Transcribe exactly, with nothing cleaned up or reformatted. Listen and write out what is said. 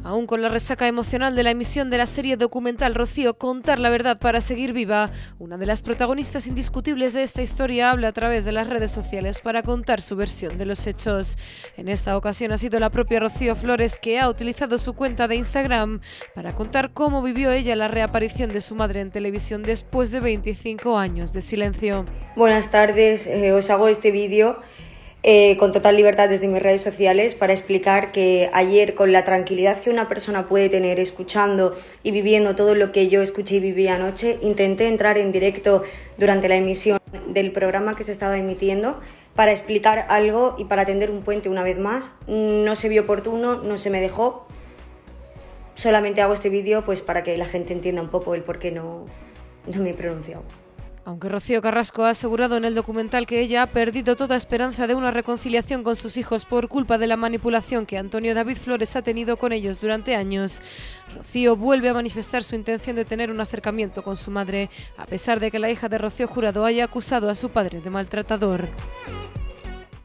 Aún con la resaca emocional de la emisión de la serie documental Rocío, contar la verdad para seguir viva, una de las protagonistas indiscutibles de esta historia habla a través de las redes sociales para contar su versión de los hechos. En esta ocasión ha sido la propia Rocío Flores que ha utilizado su cuenta de Instagram para contar cómo vivió ella la reaparición de su madre en televisión después de veinticinco años de silencio. Buenas tardes, eh, os hago este vídeo Eh, con total libertad desde mis redes sociales para explicar que ayer, con la tranquilidad que una persona puede tener escuchando y viviendo todo lo que yo escuché y viví anoche, intenté entrar en directo durante la emisión del programa que se estaba emitiendo para explicar algo y para tender un puente una vez más. No se vio oportuno, no se me dejó. Solamente hago este vídeo pues para que la gente entienda un poco el por qué no, no me he pronunciado. Aunque Rocío Carrasco ha asegurado en el documental que ella ha perdido toda esperanza de una reconciliación con sus hijos por culpa de la manipulación que Antonio David Flores ha tenido con ellos durante años, Rocío vuelve a manifestar su intención de tener un acercamiento con su madre, a pesar de que la hija de Rocío Jurado haya acusado a su padre de maltratador.